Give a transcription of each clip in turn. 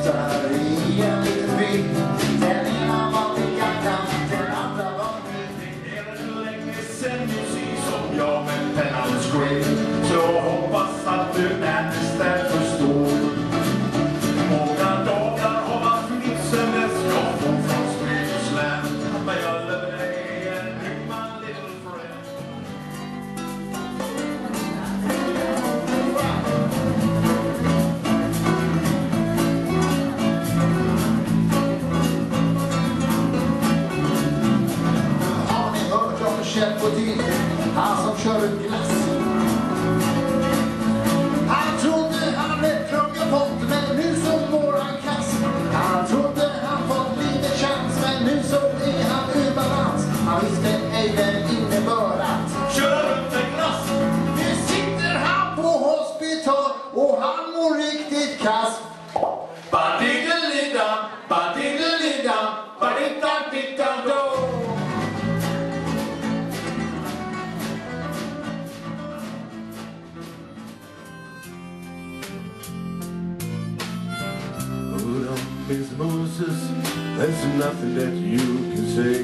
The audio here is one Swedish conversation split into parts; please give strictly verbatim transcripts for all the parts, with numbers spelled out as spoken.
hästar i en liten by. Den ena var gammal, den andra var ny. Det är väl länge sen musik som jag med pennan skrev. Så hoppas att du närmast förstår. Många dagar har varit mitt sen dess jag får från Swedish. Men jag lever dig en my little friend. Har ni hört om Kjell Bodin? Han som kör ut glass. Han trodde han hade klunga fått, men nu så mår han kass. Han trodde han fått lite chans, men nu så är han ur balans. Han visste ej den innebörd att köra runt en glass. Nu sitter han på hospital och han mår riktigt kass. Ba-diddle-lidam, ba-diddle-lidam, ba-diddle-lidam-do. Mister Moses, there's nothing that you can say.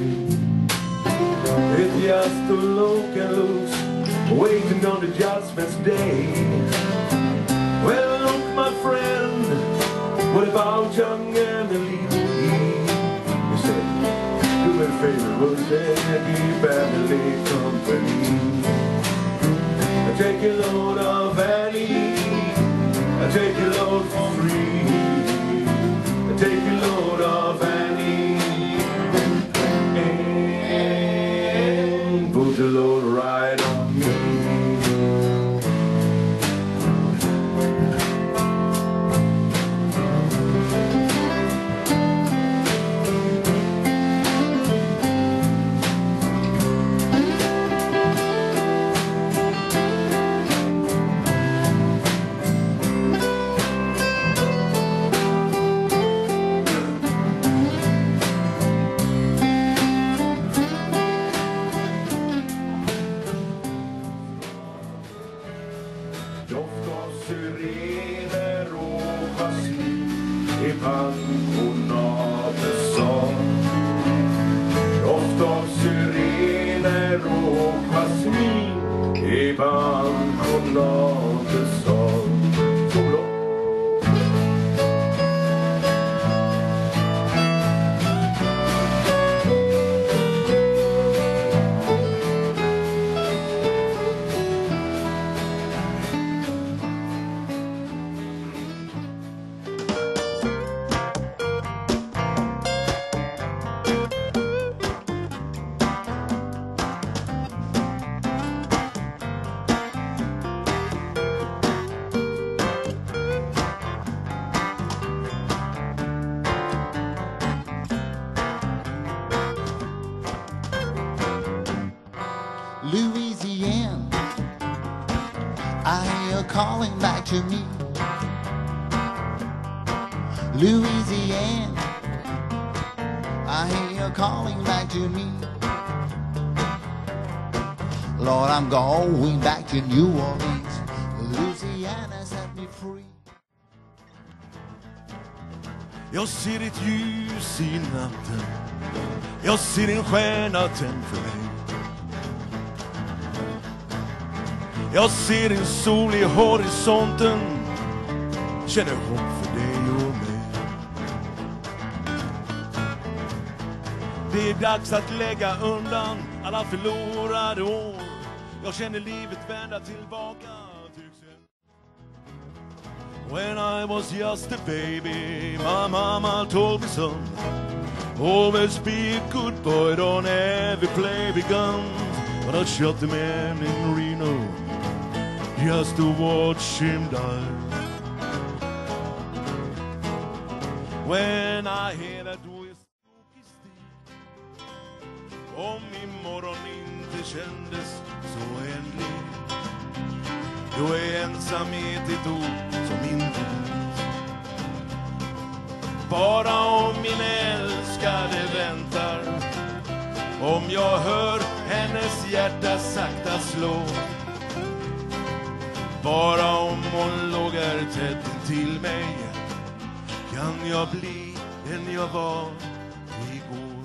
It's just a look and looks, waiting on the judgment's day. Well, look, my friend, what about young Emily? He said, do me a favor, will they keep Emily company? I take a load of Annie, I take a load for free. Take a load of Annie and put the load right on me. Louisiana, I hear you calling back to me. Louisiana, I hear you calling back to me. Lord, I'm going back to New Orleans. Louisiana set me free. Jag ser ditt ljus i natten, jag ser din stjärna tänd för mig. Jag ser din sol i horisonten, känner hopp för dig och mig. Det är dags att lägga undan alla förlorade år. Jag känner livet vända tillbaka. When I was just a baby, my mama told me, son, always be a good boy, don't ever play with guns. But I shot the man in Reno just to watch him die. When I hear that whistle, om imorgon inte kändes så ändlig, då är ensamhet ett ord som inte finns. Bara om min älskade väntar, om jag hör hennes hjärta sakta slå, bara om hon lågar tätt till mig, kan jag bli den jag var igår.